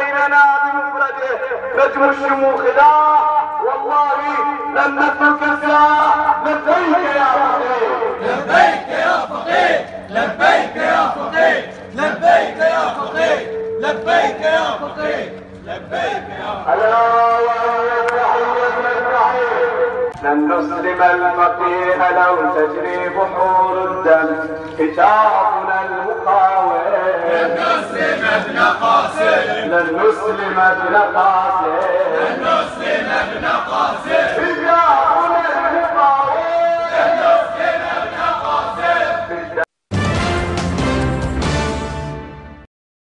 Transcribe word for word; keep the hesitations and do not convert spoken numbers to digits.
بيننا بمفرده نجم الشموخ لا والله لن نترك الساعة. لبيك يا فقيه لبيك يا فقيه لبيك يا فقيه لبيك يا فقيه لبيك يا فقيه لبيك يا ألا وهي تحية الرحيم. لن نسلم الفقيه لو تجري بحور الدم كتابنا المقاوم. لن نسلم ابن قاسم لن نسلم ابن قاسم لن نسلم ابن قاسم